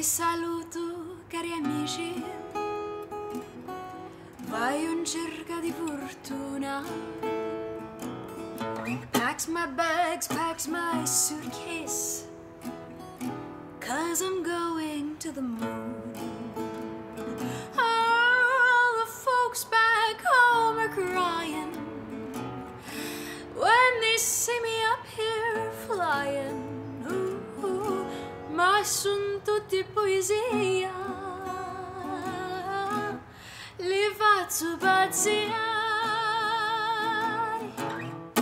saluto cari amici, vai in cerca di fortuna. Packs my bags, packs my suitcase, 'cause I'm going to the moon. All the folks back home are crying when they see me up here flying. Ma son tutti poesia, li faccio pazzia.